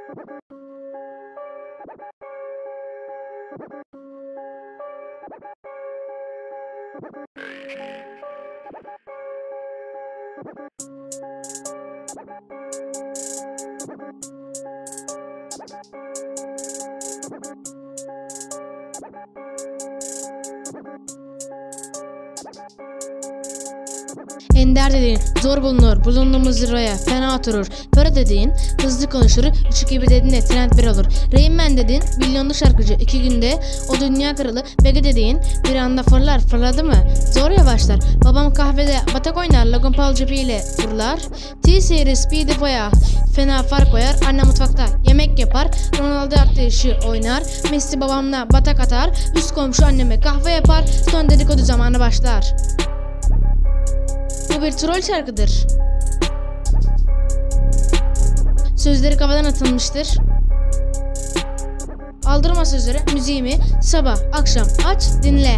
Ender dediğin zor bulunur, bulunduğumuz zirveye fena oturur. Para dediğin hızlı konuşur, 3 gibi dediğinde trend 1 olur. Rain Man dediğin milyonlu şarkıcı 2 günde o dünya kralı. Bege dediğin bir anda fırlar, fırladı mı zor yavaşlar. Babam kahvede batak oynar, Logan Paul cebiyle fırlar. T-Series Speedy boya fena fark koyar. Anne mutfakta yemek yapar, Ronaldo arkadaşı oynar. Messi babamla batak atar, üst komşu anneme kahve yapar. Son dedikodu zamanı başlar. Bu bir troll şarkıdır. Sözleri kafadan atılmıştır. Aldırma sözleri, müziğimi sabah akşam aç dinle.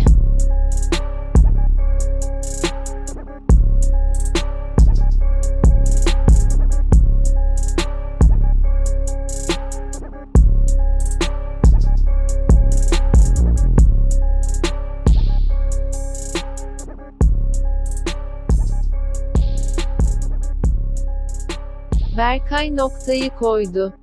Berkay noktayı koydu.